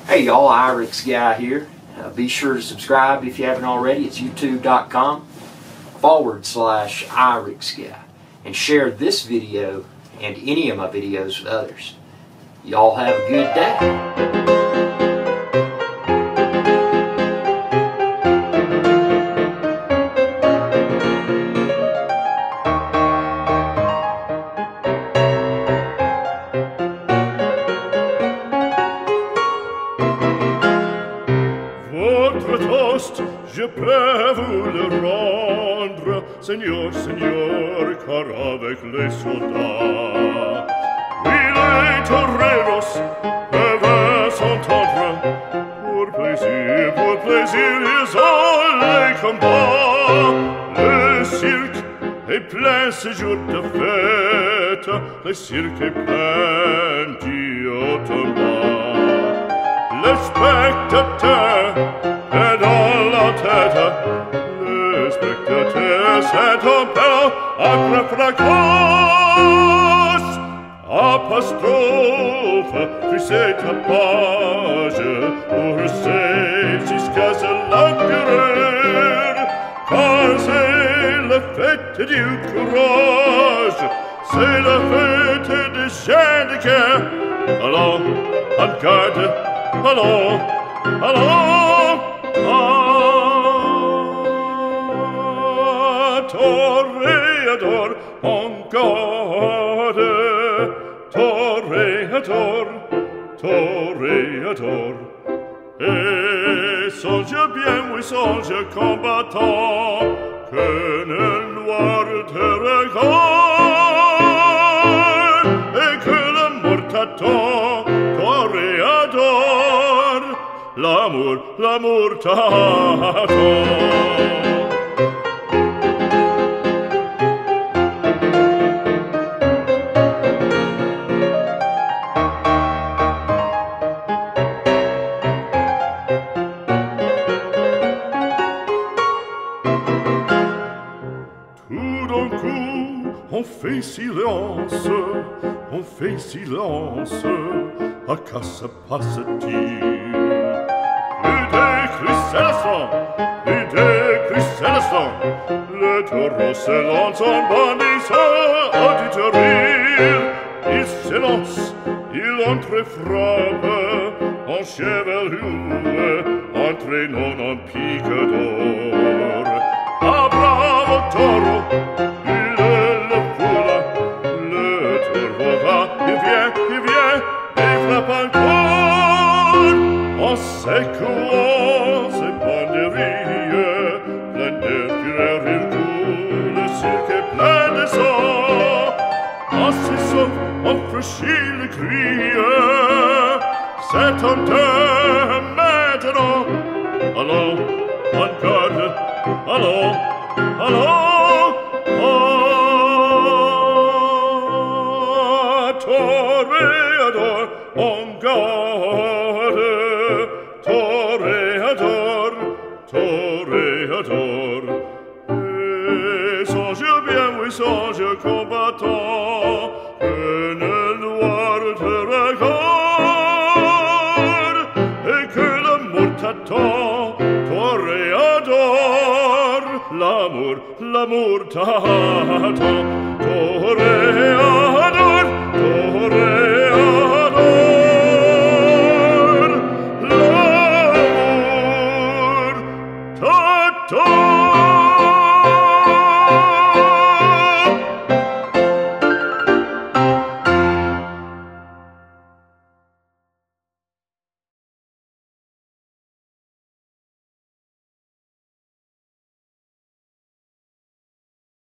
Hey y'all, Irix Guy here. Be sure to subscribe if you haven't already. It's youtube.com/Irix Guy. And share this video and any of my videos with others. Y'all have a good day. Votre toast, je peux vous le rendre, Seigneur, Seigneur, car avec les soldats, oui, les toreros peuvent s'entendre, pour plaisir, ils ont les combats. Le cirque est plein ce jour de fête, le cirque est plein d'automate. Le spectateur est dans la tête, le spectateur c'est un peu après fracasse. Apostrophe, puis c'est ta page, pour c'est jusqu'à ce l'empereur, car c'est la fête du courage, c'est la fête des chiens de guerre. Allons, en garde, allons, allons, toréador, en garde, toréador, toréador. Et songe bien, oui, songe combattant, que le noir te regarde, et que la mort t'attend, toréador, l'amour t'attend. Tout d'un coup, on fait silence, à quoi se passe-t-il? Plus de cris, c'est le sang, plus de cris, c'est le sang. Le taureau se lance en bandissant, auditorie. Il s'élance, il entre et frappe, en chevelure, entraînant en pique d'or. Ah, bravo taureau, il le foule, le taureau va, il vient, et frappe encore, en secouant ses banderilles, plein de fureur il coule, le cirque est plein de sang, en se sauve, on franchit le cri, c'est un temps maintenant, allons, en garde, allons, allons, toréador, en garde, toréador, toréador. Et songe bien, oui, songe combattant, que le noir te regarde, et que l'amour t'attend, toréador, l'amour t'attend, toréador, toréador.